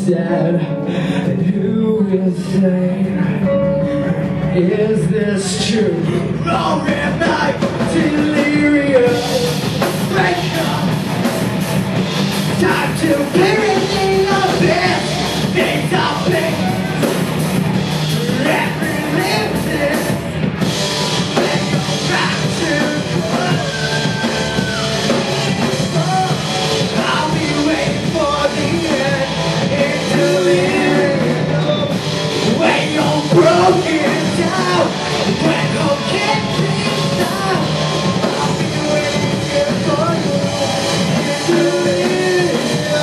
instead. And who will say, is this true? Or am I delirious? Wake up! Time to bury the abyss. Things are big. Every living. Then go back to I'll be waiting for the end. In delirium. When you're broken down. When you'll get things down. I'll be waiting here for you. In delirium.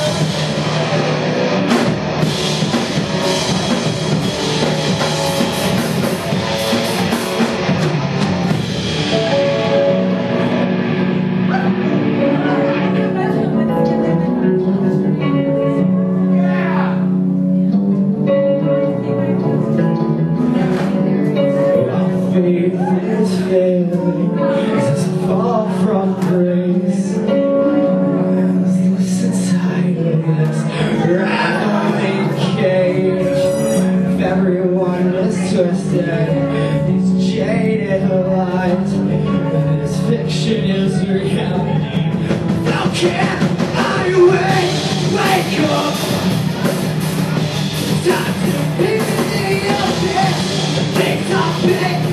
Faith is failing as I fall from grace. Listen silence, rattling cage. If everyone is twisted, these jaded lies, this fiction is reality. How can I wake up? Time to pick the abyss. Things are big.